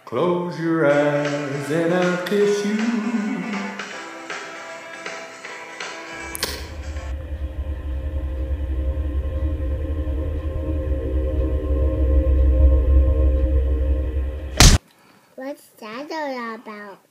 Close your eyes and I'll kiss you. What's that all about?